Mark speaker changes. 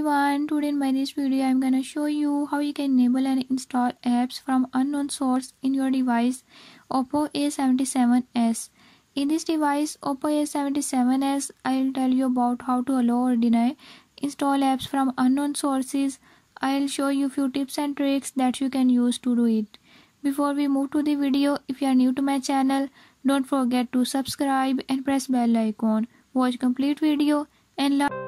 Speaker 1: everyone, today in this video I'm gonna show you how you can enable and install apps from unknown source in your device Oppo A77s. In this device Oppo A77s, I'll tell you about how to allow or deny install apps from unknown sources. I'll show you few tips and tricks that you can use to do it. Before we move to the video, if you are new to my channel, don't forget to subscribe and press bell icon. Watch complete video and learn